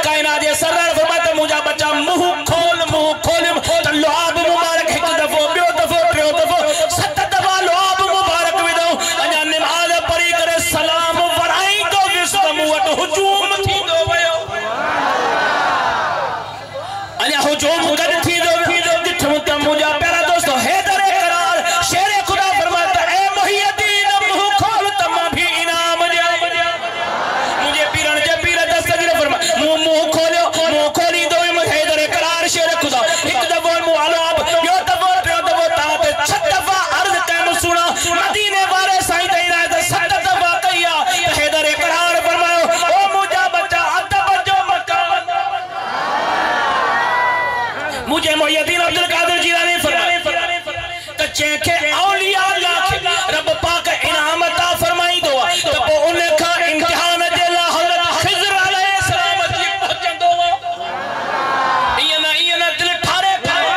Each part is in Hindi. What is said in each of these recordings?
कायनात जे सरदार फरमाते मुझा बच्चा मुंह खोल त लुआब मुबारक एक दफो बियो दफो टियो दफो 7 दफा लुआब मुबारक विदो अना नमाज पढ़ी करे सलाम वराई तो विस्म वट हुजूम थींदो वयो अना हुजूम गद थींदो दिठो त मुझा प्यारा दोस्तों हैदर करार शेर खुदा फरमाता ए मुहियद्दीन मुंह खोल त मां भी इनाम दे मुझे पीरण जे पीर दस्तगीर फरमा मुंह खोली दो हैदर करार शेर खुदा एक दफो मुआलो अब यो दफो टियो दफो ता ते 6 दफा अर्ज कैम सुना मदीने वाले साईं ते इनायत 7 दफा कहिया हैदर करार फरमायो ओ मुझा बच्चा अदब जो मकान मुझे मुहियद्दीन अब्दुल कादिर जिलानी फरमाए त जेके औलिया अल्लाह रब पाक इनाम अता फरमाई दो त पो उन का इम्तिहान दे ला हजरत खिज़र अलैहिस्सलाम जी पहुंचंदो इना दिल ठारे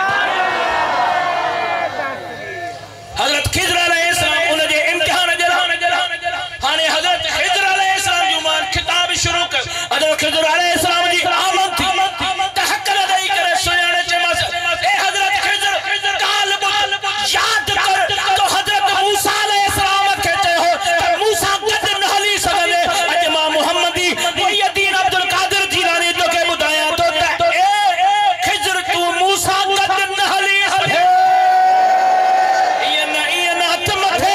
हजरत खिज़र अलैहिस्सलाम उन जे इम्तिहान दे हाने हजरत खिज़र अलैहिस्सलाम जो मान खिताब शुरू कर हजरत खिज़र अलैहिस्सलाम जी आमद थी त हक लदाई करे सुयाने चमस ए हजरत खिज़र काल याद कर तो हजरत मूसा अलैहिस्सलाम के हो मूसा गद न हली सगने अजमा मुहम्मदी मुहियद्दीन अब्दुल कादिर जिलानी तो के बुधाया तो ए खिज़र तू मूसा गद न हली सगे ये न हथ मथे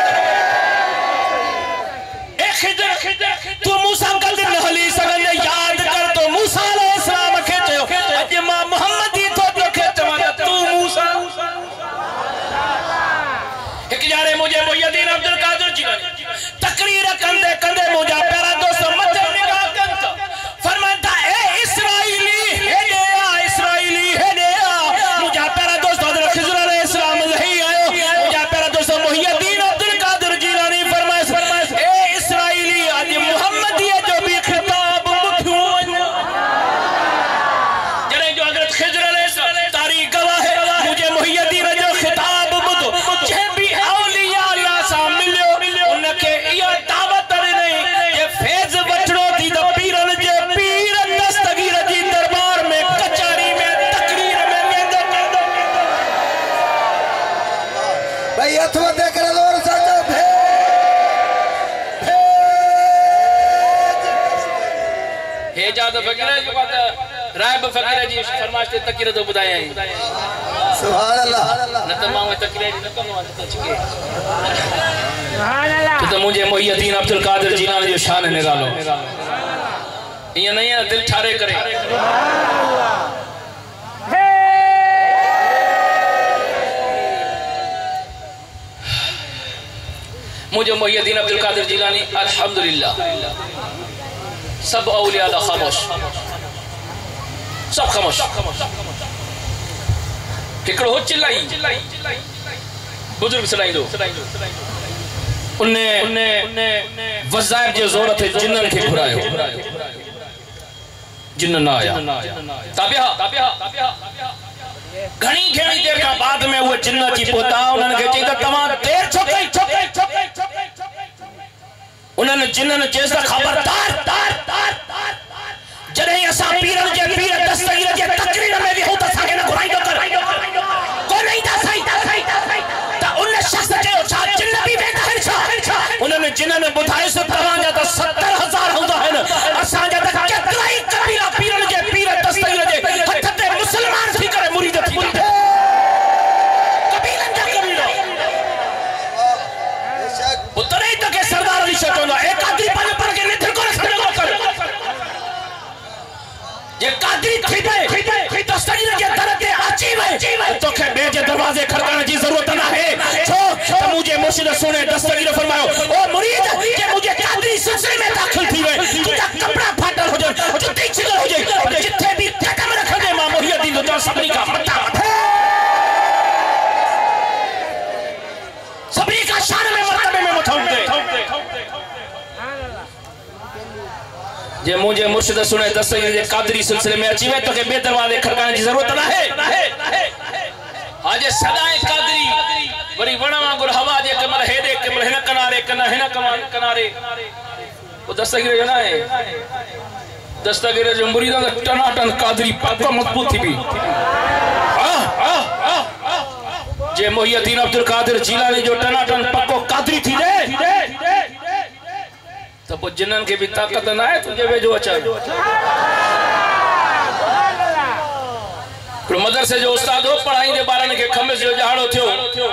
ए खिज़र तू मूसा गद न हली सगने याद कर तो मूसा अलैहिस्सलाम के हो अजमा मुहम्मदी तो के तू मूसा एक जारे मुझे मुहियद्दीन अब्दुल कादिर जिलानी तकरीर कंदे कंदे मुझा प्यारा दोस्त मथे निगाह कंत फरमाता ए इस्राइली हेडे आ मुझा प्यारा दोस्त हजरत खिज़र अलैहिस्सलाम लही आयो मुझा प्यारा दोस्त मुहियद्दीन अब्दुल कादिर जिलानी फरमाए ए इस्राइली आज मुहम्मदी जो भी खिताब मुठियो जरे जो हजरत खिज़र अलैहिस्सलाम तारीख गवाह है मुझे मुहियद्दीन जो खिताब बुध जे भी औलिया अल्लाह सा मिलियो उनके ये दावत नहीं ये फैज वठड़ो थी तो पीरन जे पीर दस्तगीर जी दरबार में कचहरी में तकरीर में वेंदो भाई अथवा दे कर जोर साजो हे जाद फकीर जो बात रायब फकीर जी फरमाइश ते तकरीर तो बुधाया है सुभान अल्लाह न त मां तकरीर न कनो त चके सुभान अल्लाह तो मुझे मुहियद्दीन अब्दुल कादिर जिलानी जो शान निरालो ये नहीं है दिल ठारे करे मुझे मुहियद्दीन अब्दुल कादिर जिलानी अल्हम्दुलिल्लाह सब औलिया दा खामोश सब खामोश केकड़ो चिल्लाई बुजुर्ग सुनाई दो उन्ने वज़ाइफ जे जोर थे जिन्नन के घुरायो जिन्न ना आया ताबिया घणी देर का बाद में वो जिन्न ची पोता उन्हन के चई त तमा देर छोकई उन्हन जिन्न चेस खबरदार जरे असा पीरन जे पीर दस्तगीर जे तकरीर में भी हो त सागे न घुराई दो कर को नहीं दा सही त उन शख्स के छा जिन्न भी वेंदा है छा उन्हन जिन्न बुधाए से तवा जा त 70000 होंदा है असा जा त केतराई कबीला पीरन जे पीर दस्तगीर जे हथ ते मुसलमान थी करे मुरीद थी कबीलन जा कबीला उतरे तो के सरदार अली शकोंदा एक आदमी पढ़ के निधर को रखने को कर ये कादरी थी दस्तगीर के दरते अजीब है तो के बेजे दरवाजे खड़काने की जरूरत ना है छो तो मुझे मुर्शिद सुने दस्तगीर फरमायो ओ मुरीद के मुझे कादरी सिलसिले में दाखिल थी वे तुझा कपड़ा फाटल हो जाए जुत्ती छिगल हो जाए जिथे भी ठेका में रख दे मां मुहियद्दीन तो सबनी का मत्ता सबनी का शान में मर्तबे में उठाऊं दे जे मुझे मुर्शिद सुने दस्तगीर जे कादरी सिलसिले में अची वे तो के बे दरवाजे खड़काने की जरूरत ना है आज सदाए कादरी वरी वणा वांगुर हवा जे कमल हेडे कमल हिन किनारे कना हिन कनारे वो दस्तगीर जो ना है दस्तगीर जो मुरीदा टनाटन कादरी पक्का मजबूत थी भी जे मोहिउद्दीन अब्दुल कादिर जीलानी जो टनाटन पक्को कादरी थी दे तो पो जिन्नन के भी ताकत ना है तुझे वेजो अचा मदरसे जो उस्ताद हो पढ़ाई दे बारन के खमिस जो जहाड़ो थियो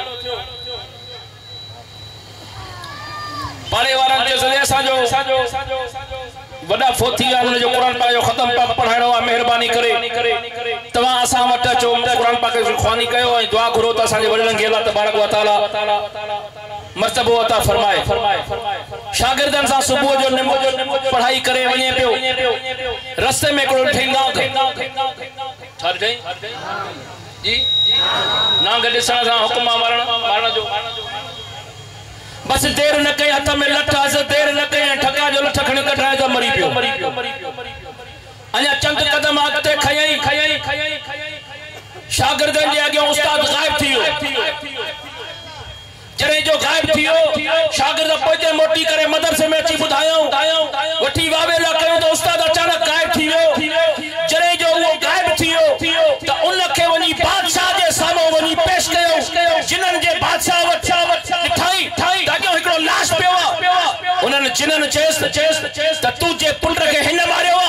पाड़े वारन के जरिए साजो वडा फोथी आ उन जो कुरान पाक जो खत्म पाक पढ़ाइणो आ मेहरबानी करे तवा असा वट अचो कुरान पाक जो ख्वानी कयो ऐं दुआ घुरो त असा जे वडन के अल्लाह तबारक व तआला मर्तबो अता फरमाए शागिर्दन सा सुबह जो पढ़ाई करे वने पियो रास्ते में कोई ठेंगा छाड़ गई जी ना गडे सा हुक्म मारण जो बस देर न कई हथ में लठ से देर न कई ठका जो लठ खण कठाए तो मरी पियो अना चंद कदम आगते खयई शागिर्दन जे अगे उस्ताद गायब थियो जरे जो गायब थियो शागिर्द पहुंचे मोटी करे मदरसे में अची बुधायो वठी वावेला कयो तो उस्ताद अचानक गायब थियो जरे जो वो गायब थियो तो उन के वनी बादशाह जे सामो वनी पेश कयो जिनन जे बादशाह वठा ठाई ताकि एकड़ो लाश पियो उनन जिनन चेस त तू जे पुट के हिन मारियो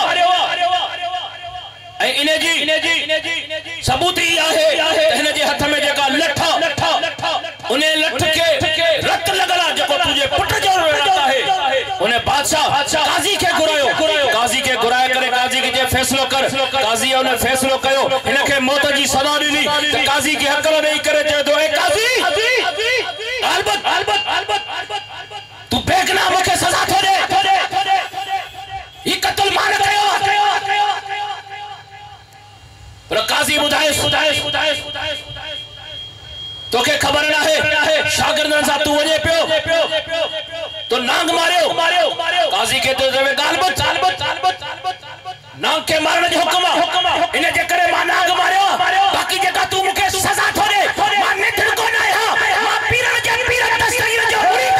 ए इने जी सबूत ही आहे हिन जे हथ में जेका लठा उन्हें लठ के रत लगला जको तुझे पुट जो रहता है उन्हें बादशाह काजी के गुरायो काजी के गुराए करे काजी के जे फैसलो कर काजी उन्हें फैसलो कयो इनके मौत जी सजा दी तो काजी के हक नहीं करे जे दो ए काजी अलबत तू बेगना मके सजा थो दे ये कत्ल मार कयो पर काजी बुधाए तो के खबर ना है शागिर्दन सा तू वने पियो तो नांग मारियो काजी के तो जवे गालबत नांग के मारने जो हुक्म इने जे करे मा नांग मारियो बाकी जे का तू मुके सजा थो दे माने दिल को ना है मा पीरन जे पीरन तस्वीर जो हुई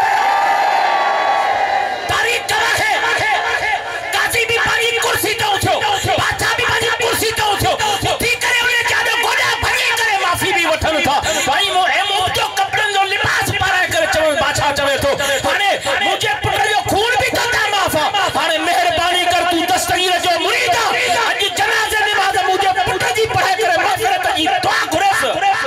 तारीख करा है काजी भी पारी कुर्सी तो उठो बादशाह भी पारी कुर्सी तो उठो ठीक करे उन्हें जादो गोदा भरी करे माफी भी वठन था भाई मो एमो जो कपड़न जो लिबास पाराए करे चवे बादशाह चवे तो हाने मुझे पुट जो खून भी तो ता माफा हाने मेहरबानी कर तू दस्तगीर जो मुरीद आज जनाजे नमाज मुझे पुट जी पढ़ाए करे मगफरत जी दुआ घुरस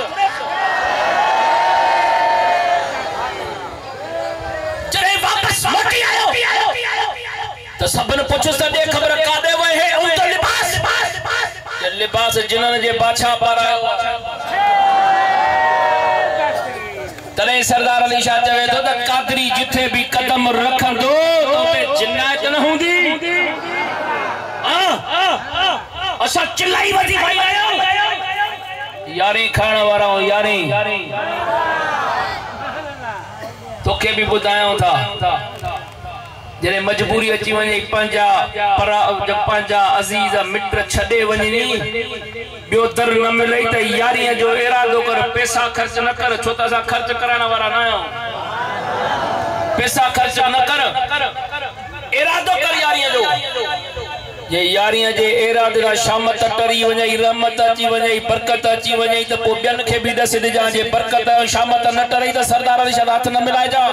जरे वापस मोटी आयो तो सबन पूछस दे खबर का दे वे है उन तो लिबास जिनन जे बादशाह पारायो तने सरदार अली शाह चवे तो कादरी जिथे भी कदम रखन दो तो पे जिन्नात न हुंदी असा चिल्लाई वधी भाई आयो यारी खाण वारा यारी तोके भी बुधायो था जरे मजबूरी अची वने पंजा अजीज मित्र छडे वनी बियो दर न मिले त यारी जो इरादो कर पैसा खर्च न कर छोटा सा खर्च कराने वाला ना हो पैसा खर्च न कर इरादो कर यारी जो ये यारियां जे इरादे दा शामत टरी वने रहमत अची वने बरकत अची वने त पो बियन के भी दस दे जा जे बरकत शामत न टरी त सरदार अली शाह हाथ न मिलाए जा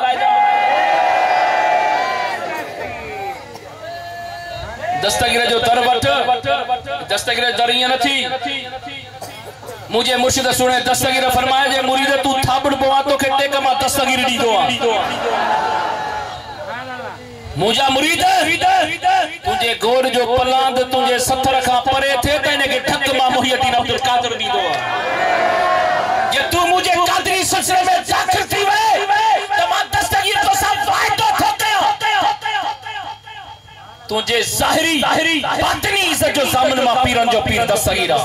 दस्तगीर जो दर वठ दस्तगीर दरिया न थी मुझे मुर्शिद सुने दस्तगीर फरमाया जे मुरीद तू थाबड़ पवा तो के टेक मा दस्तगीर दी दो मुजा मुरीद तुझे गोर जो पलांद तुझे सथर का परे थे तने के ठक मा मोहिउद्दीन अब्दुल कादिर दी दो जे तू मुझे कादरी सिलसिले में दाखिल थी वे तो मा दस्तगीर तो सब वायदो थो तुझे ज़ाहिरी बातिनी इज्जत जो सामने मा पीरन जो पीर दस्तगीर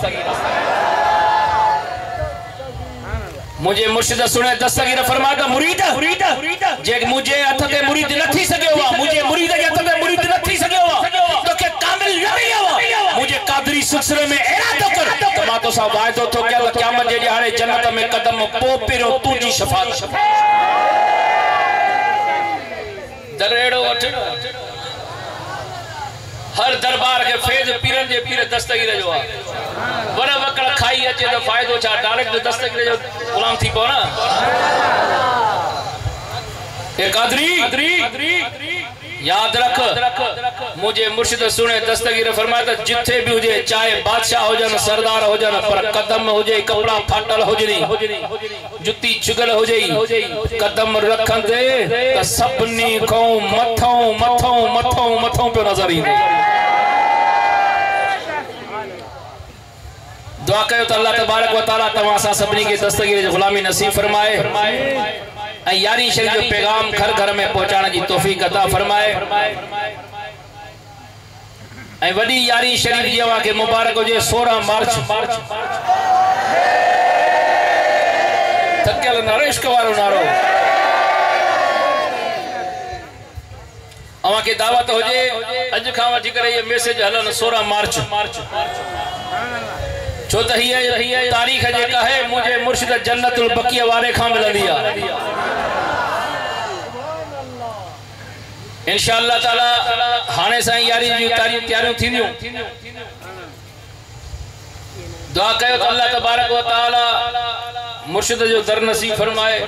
मुझे मुर्शिद सुने दस्तगीर फरमाता मुरीद जे मुझे हथ ते मुरीद न थी सके हुआ मुझे मुरीद के हथ ते मुरीद न थी सके हुआ तो के कामिल नहीं हुआ मुझे कादरी सिलसिले में इरादो कर तो मा तो सा वायदो तो क्या क़यामत जे हाणे जन्नत में कदम पो पिरो तुजी शफाअत दरेड़ो वठ हर दरबार के फैज़ पीरन जे पीर दस्तगीर जो आ वड़ा वकड़ खाई अचे तो फायदो छा डायरेक्ट दस्तगीर जो गुलाम थी पो ना ए कादरी याद रख मुझे मुर्शिद सुने दस्तगीर फरमाया जिथे भी हुजे चाहे बादशाह हो जन सरदार हो जन पर कदम हुजे कपड़ा फाटल हुजनी जुती चुगल हुजे कदम रखंदे त सबनी को मथों पे नजर ईंदे दुआ कयो त अल्लाह तबारक व तआला तमा सा सबनी के दस्तगीर जो गुलामी नसीब फरमाए यारी शरीफ जो पैगाम घर घर में पहुंचाने की तौफीक अता फरमाए वडी यारी शरीफ जेवा के मुबारक हो जे 16 मार्च थकेल नारो इश्क वारो नारो अवा के दावत हो जे अज खां वठी करे ये मैसेज हलन 16 मार्च छो त ही तारीख जेका है मुझे मुर्शिद जन्नतुल बकिया वारे खां मिलंदी आ इंशाअल्लाह ताला हाने साईं यारी जी तैयारियों थींदियूं दुआ कयो त अल्लाह तबारक व तआला मुर्शिद जो दर नसीब फरमाए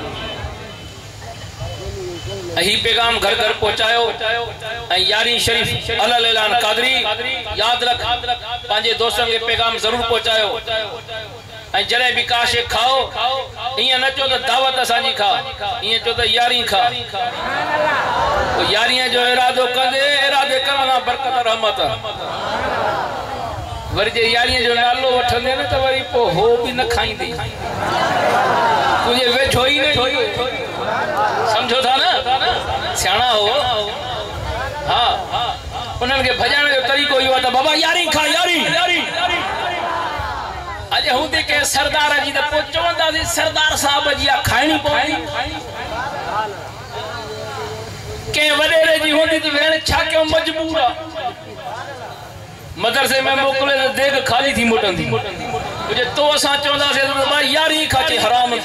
ही पैगाम घर घर पहुंचायो यारी शरीफ अलल ऐलान कादरी याद रख पांजे दोस्तन के पैगाम जरूर पहुंचायो जरे भी काशे खाओ इं न चो तो दावत असांजी खा इं चो तो यारी खा यारियां जो इरादो कंदे इरादे करणा बरकत रहमत वरी जे यारियां जो नालो वठंदे न तो वरी पो हो भी न खाईंदी तुझे वेठो ही नहीं समझो था ना सियाणा हो हाँ उन्हनि के भजाने जो तरीको इहो त बाबा यारी खा यारी अज हूंदे के सरदार जी त पो चवंदासीं सरदार साहब जी खाइणी पवंदी के वडेरे जी होंदी त भेण छा क्यों मजबूर आ मदरसे में मोकले त देग खाली थी मोटंदी जे तो असां चवंदासीं त बाबा यारी खाचे हराम थी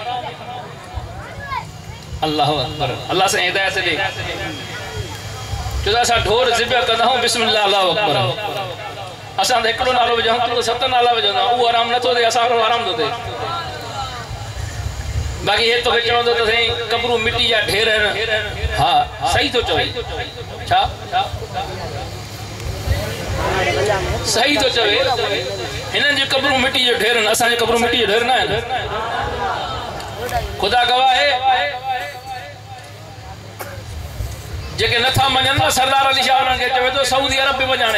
अल्लाह अकबर अल्लाह से हिदायत दे जुदा सा ढोर ज़िब्ह कंदा हूं बिस्मिल्लाह अल्लाहु अकबर असां त हिकिड़ो नालो विझूं तू 7 नाला विझंदा उहो आराम नथो थिए असां आराम थो थिए बाक़ी हे तोखे चवंदो त साईं कब्रूं मिट्टी जा ढेर आहिनि हा सही थो चवे छा सही थो चवे हिननि जी कब्रूं मिट्टी जो ढेर आहिनि असांजी कब्रूं मिट्टी जो ढेर न आहिनि ख़ुदा गवाह है जेके नथा मञनि न सरदार अली शाह उन्हनि खे चवे थो सऊदी अरब बि वञाणे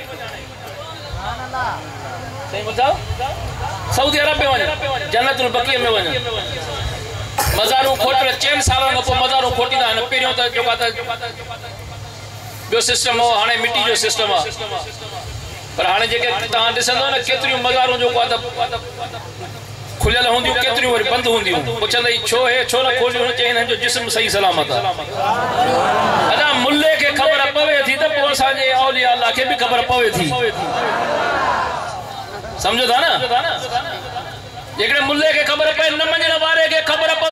सही ॿुधायो सऊदी अरब में वञे जन्नतुल बक़ीअ में वञे मज़ारूं खोटे 4 सालनि खां पोइ मज़ारूं खोटींदा आहिनि पहिरियों त जेका त ॿियो सिस्टम हो हाणे मिट्टी जो सिस्टम आहे पर हाणे जेके तव्हां ॾिसंदव न केतिरियूं मज़ारूं जेको आहे त खुलियल होंदियूं केतिरियूं वरी बंदि हूंदियूं पुछंदई छो हे छो न खोलियूं चई हिननि जो जिस्म सही सलामत आहे अञा मुल्ले खे ख़बर पवे थी त पोइ असांजे औलिया अल्लाह खे बि ख़बर पवे थी समझो था ना जेकॾहिं मुल्ले खे ख़बर पए न मञण वारे खे ख़बर